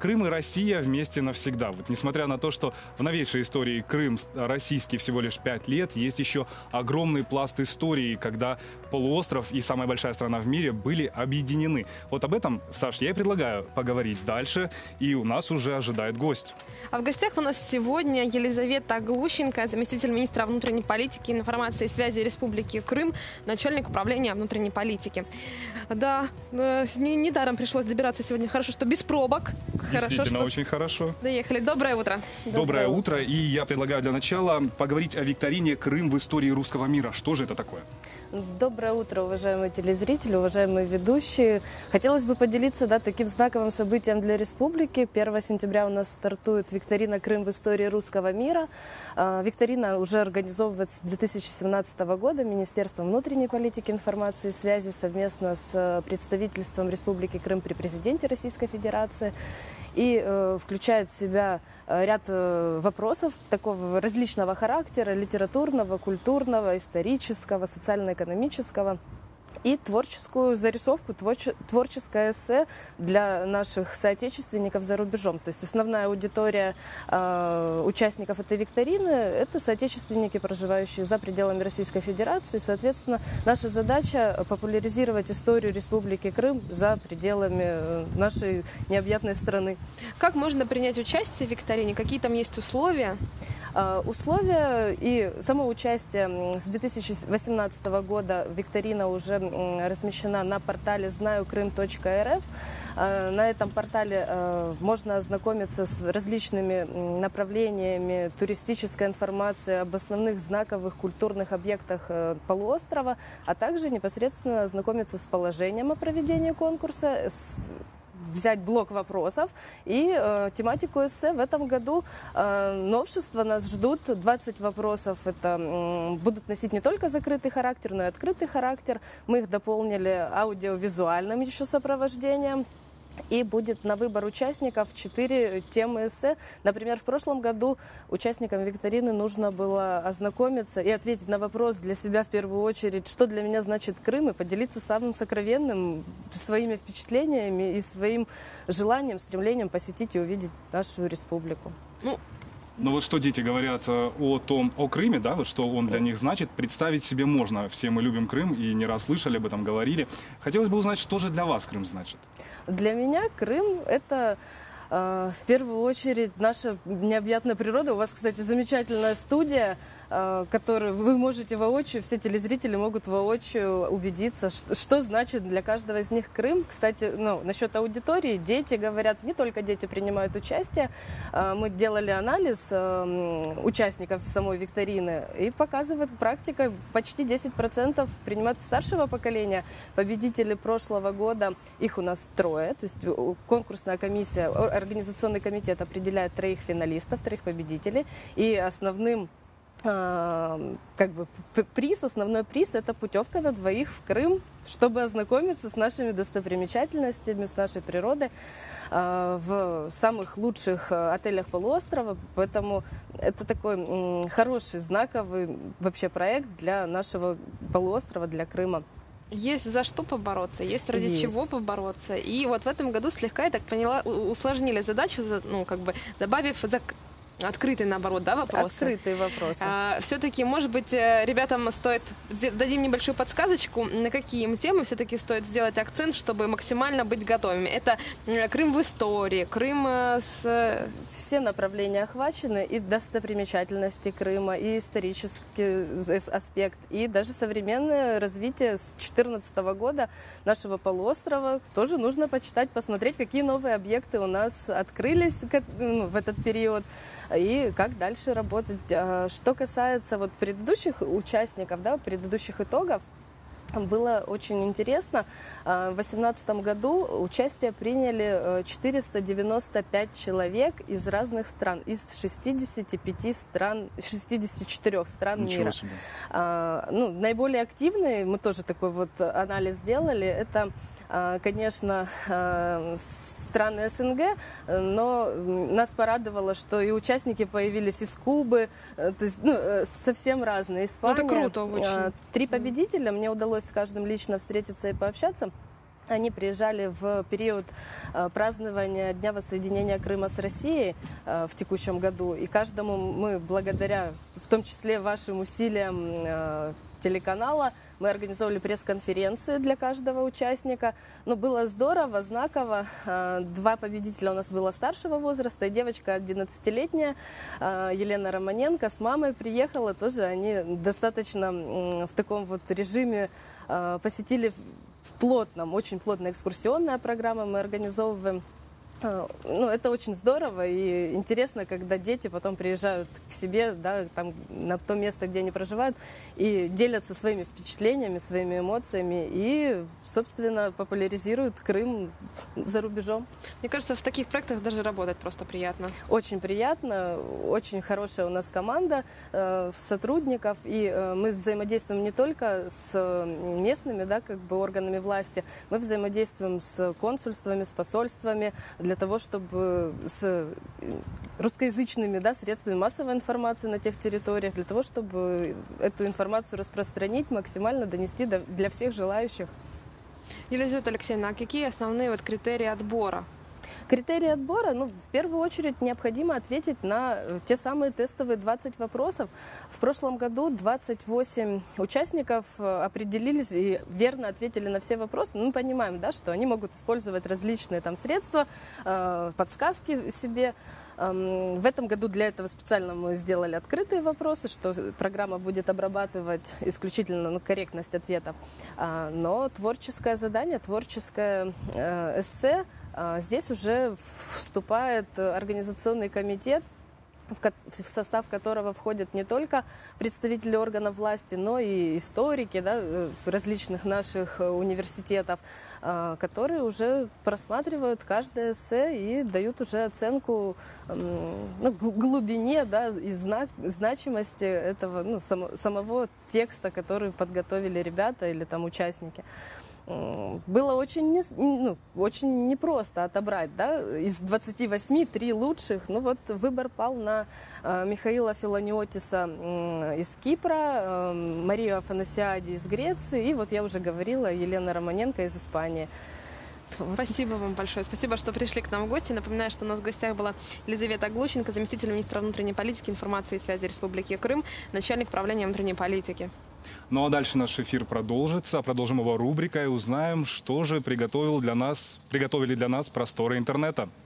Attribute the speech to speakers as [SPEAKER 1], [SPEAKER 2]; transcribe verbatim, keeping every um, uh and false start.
[SPEAKER 1] Крым и Россия вместе навсегда. Вот несмотря на то, что в новейшей истории Крым российский всего лишь пять лет, есть еще огромный пласт истории, когда полуостров и самая большая страна в мире были объединены. Вот об этом, Саш, я и предлагаю поговорить дальше, и у нас уже ожидает гость.
[SPEAKER 2] А в гостях у нас сегодня Елизавета Глущенко, заместитель министра внутренней политики, информации и связи Республики Крым, начальник управления внутренней политики. Да, недаром пришлось добираться сегодня. Хорошо, что без пробок.
[SPEAKER 1] Действительно,
[SPEAKER 2] хорошо, что
[SPEAKER 1] очень хорошо.
[SPEAKER 2] Доехали. Доброе утро.
[SPEAKER 1] Доброе, Доброе утро. И я предлагаю для начала поговорить о викторине «Крым в истории русского мира». Что же это такое?
[SPEAKER 3] Доброе утро, уважаемые телезрители, уважаемые ведущие. Хотелось бы поделиться да, таким знаковым событием для республики. первого сентября у нас стартует викторина «Крым в истории русского мира». Викторина уже организовывается с две тысячи семнадцатого года Министерством внутренней политики, информации и связи совместно с представительством Республики Крым при президенте Российской Федерации. И э, включает в себя ряд э, вопросов такого различного характера: литературного, культурного, исторического, социально-экономического. И творческую зарисовку, творческое эссе для наших соотечественников за рубежом. То есть основная аудитория э, участников этой викторины – это соотечественники, проживающие за пределами Российской Федерации. Соответственно, наша задача – популяризировать историю Республики Крым за пределами нашей необъятной страны.
[SPEAKER 2] Как можно принять участие в викторине? Какие там есть условия?
[SPEAKER 3] Условия и само участие с две тысячи восемнадцатого года викторина уже размещена на портале знаю крым точка эр эф. На этом портале можно ознакомиться с различными направлениями туристической информации об основных знаковых культурных объектах полуострова, а также непосредственно ознакомиться с положением о проведении конкурса, с взять блок вопросов и э, тематику эссе. В этом году э, новшества нас ждут. двадцать вопросов это, э, будут носить не только закрытый характер, но и открытый характер. Мы их дополнили аудиовизуальным еще сопровождением. И будет на выбор участников четыре темы эссе. Например, в прошлом году участникам викторины нужно было ознакомиться и ответить на вопрос для себя в первую очередь, что для меня значит Крым, и поделиться самым сокровенным, своими впечатлениями и своим желанием, стремлением посетить и увидеть нашу республику.
[SPEAKER 2] Ну,
[SPEAKER 1] Ну вот что дети говорят о том, о Крыме, да, вот что он для них значит, представить себе можно. Все мы любим Крым и не раз слышали об этом, говорили. Хотелось бы узнать, что же для вас Крым значит?
[SPEAKER 3] Для меня Крым – это э, в первую очередь наша необъятная природа. У вас, кстати, замечательная студия, э, которую вы можете воочию, все телезрители могут воочию убедиться, что, что значит для каждого из них Крым. Кстати, ну, насчет аудитории, дети говорят, не только дети принимают участие. Э, мы делали анализ э, участников самой викторины, и показывает практика, почти десять процентов принимают старшего поколения. Победители прошлого года, их у нас трое, то есть конкурсная комиссия, организационный комитет определяет троих финалистов, троих победителей, и основным как бы приз, основной приз – это путевка на двоих в Крым, чтобы ознакомиться с нашими достопримечательностями, с нашей природой в самых лучших отелях полуострова. Поэтому это такой хороший, знаковый вообще проект для нашего полуострова, для Крыма.
[SPEAKER 2] Есть за что побороться, есть ради
[SPEAKER 3] есть.
[SPEAKER 2] чего побороться. И вот в этом году слегка, я так поняла, усложнили задачу, ну, как бы добавив за... открытый, наоборот, да, вопросы?
[SPEAKER 3] Открытые вопросы.
[SPEAKER 2] А, все-таки, может быть, ребятам стоит, дадим небольшую подсказочку, на какие им темы все-таки стоит сделать акцент, чтобы максимально быть готовыми. Это Крым в истории, Крым с...
[SPEAKER 3] Все направления охвачены, и достопримечательности Крыма, и исторический аспект, и даже современное развитие с две тысячи четырнадцатого года нашего полуострова. Тоже нужно почитать, посмотреть, какие новые объекты у нас открылись в этот период. И как дальше работать. Что касается вот предыдущих участников, да, предыдущих итогов, было очень интересно. В две тысячи восемнадцатом году участие приняли четыреста девяносто пять человек из разных стран, из шестидесяти пяти стран, шестидесяти четырёх стран
[SPEAKER 1] Ничего
[SPEAKER 3] мира.
[SPEAKER 1] себе.
[SPEAKER 3] Ну, наиболее активные, мы тоже такой вот анализ сделали, это, конечно, страны СНГ, но нас порадовало, что и участники появились из Кубы, то есть, ну, совсем разные. Испания.
[SPEAKER 2] Это круто очень.
[SPEAKER 3] Три победителя, мне удалось с каждым лично встретиться и пообщаться. Они приезжали в период э, празднования Дня воссоединения Крыма с Россией э, в текущем году. И каждому мы, благодаря, в том числе вашим усилиям э, телеканала, мы организовали пресс-конференции для каждого участника. Но было здорово, знаково. Э, Два победителя у нас было старшего возраста, и девочка одиннадцатилетняя э, Елена Романенко с мамой приехала. Тоже они достаточно м, в таком вот режиме э, посетили в плотном, очень плотная экскурсионная программа мы организовываем. Ну, это очень здорово и интересно, когда дети потом приезжают к себе, да, там, на то место, где они проживают, и делятся своими впечатлениями, своими эмоциями, и, собственно, популяризируют Крым за рубежом.
[SPEAKER 2] Мне кажется, в таких проектах даже работать просто приятно.
[SPEAKER 3] Очень приятно, очень хорошая у нас команда э, сотрудников, и э, мы взаимодействуем не только с местными, да, как бы органами власти, мы взаимодействуем с консульствами, с посольствами, для того, чтобы с русскоязычными, да, средствами массовой информации на тех территориях, для того, чтобы эту информацию распространить, максимально донести до, для всех желающих.
[SPEAKER 2] Елизавета Алексеевна, а какие основные вот критерии отбора?
[SPEAKER 3] Критерии отбора, ну, в первую очередь необходимо ответить на те самые тестовые двадцать вопросов. В прошлом году двадцать восемь участников определились и верно ответили на все вопросы. Ну, мы понимаем, да, что они могут использовать различные там средства, э, подсказки себе. Эм, в этом году для этого специально мы сделали открытые вопросы, что программа будет обрабатывать исключительно, ну, корректность ответов. А, но творческое задание, творческое э, эссе, здесь уже вступает организационный комитет, в состав которого входят не только представители органов власти, но и историки, да, различных наших университетов, которые уже просматривают каждое эссе и дают уже оценку, ну, глубине, да, и знак, значимости этого, ну, само, самого текста, который подготовили ребята или там участники. Было очень, не, ну, очень непросто отобрать, да, из двадцати восьми три лучших. Ну вот выбор пал на э, Михаила Филониотиса э, из Кипра, э, Марию Афанасиади из Греции и, вот я уже говорила, Елена Романенко из Испании.
[SPEAKER 2] Спасибо вам большое. Спасибо, что пришли к нам в гости. Напоминаю, что у нас в гостях была Елизавета Глущенко, заместитель министра внутренней политики, информации и связи Республики Крым, начальник управления внутренней политики.
[SPEAKER 1] Ну а дальше наш эфир продолжится. Продолжим его рубрикой и узнаем, что же приготовил для нас, приготовили для нас просторы интернета.